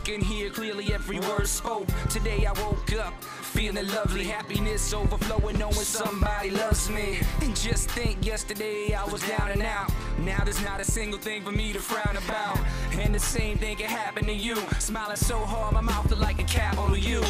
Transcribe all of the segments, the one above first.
can hear clearly every word spoke. Today I woke up feeling lovely, happiness overflowing, knowing somebody loves me. And just think, yesterday I was down and out. Now there's not a single thing for me to frown about. And the same thing can happen to you. Smiling so hard, my mouth look like a capital U.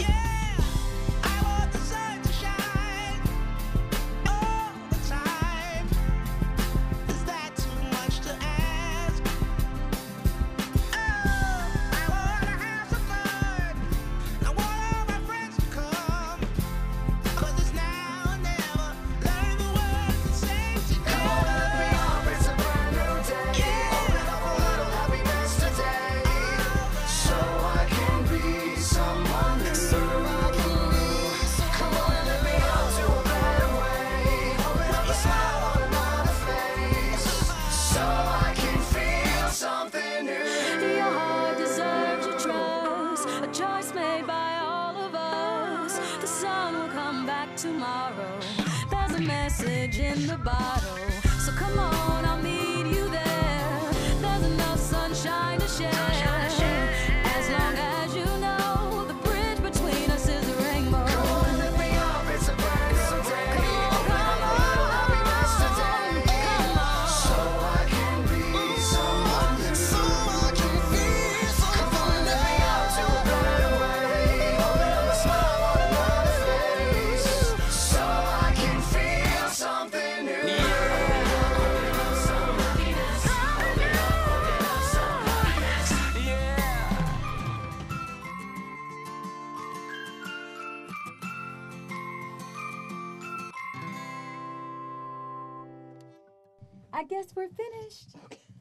Tomorrow, there's a message in the bottle. So come on, I'll meet you there. There's enough sunshine to share. As long as you know the bridge between us is a rainbow. Come on, let me up, it's a brand new day. Come on, happiness today. Come on, so I can be someone new. So I can feel something. Come on, let me out to a better way. Open up a smile on another face. So I can feel something new. I guess we're finished.